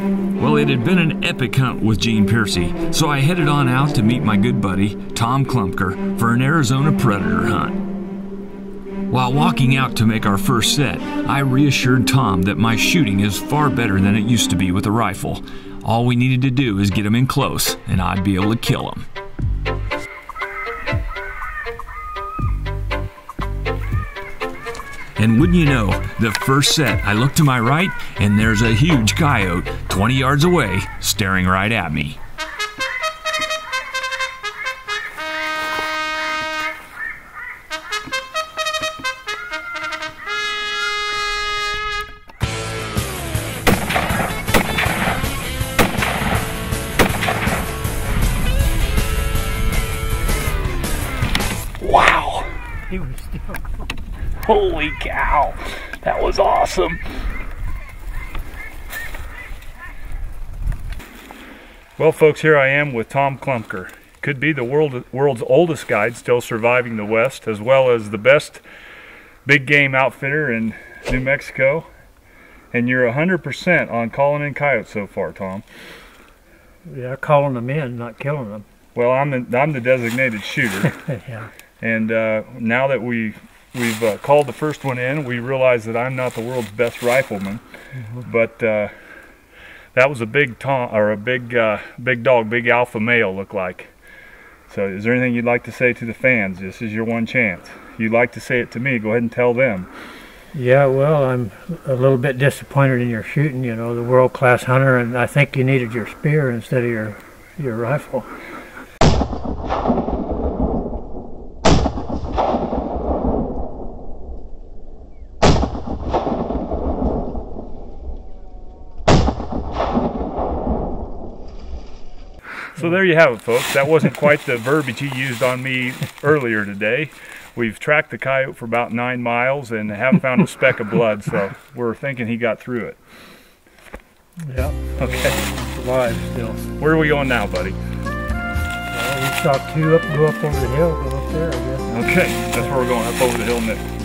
Well, it had been an epic hunt with Gene Piercy, so I headed on out to meet my good buddy, Tom Klumpker, for an Arizona predator hunt. While walking out to make our first set, I reassured Tom that my shooting is far better than it used to be with a rifle. All we needed to do is get him in close, and I'd be able to kill him. And wouldn't you know, the first set, I look to my right, and there's a huge coyote 20 yards away, staring right at me. Wow! He was still going. Holy cow! That was awesome! Well, folks, here I am with Tom Klumpker. Could be the world's oldest guide still surviving the West, as well as the best big game outfitter in New Mexico. And you're 100% on calling in coyotes so far, Tom. Yeah, calling them in, not killing them. Well, I'm the designated shooter. Yeah. And now that we've called the first one in, we realize that I'm not the world's best rifleman. Mm-hmm. But that was a big big dog, big alpha male look like. So is there anything you'd like to say to the fans? This is your one chance. If you'd like to say it to me, go ahead and tell them. Yeah, well, I'm a little bit disappointed in your shooting, you know, the world-class hunter, and I think you needed your spear instead of your rifle. So there you have it, folks. That wasn't quite the verbiage he used on me earlier today. We've tracked the coyote for about 9 miles and haven't found a speck of blood, so we're thinking he got through it. Yeah. Okay. It's alive still. Where are we going now, buddy? Well, we saw two go up over the hill, go up there, I guess. Okay, that's where we're going, up over the hill next.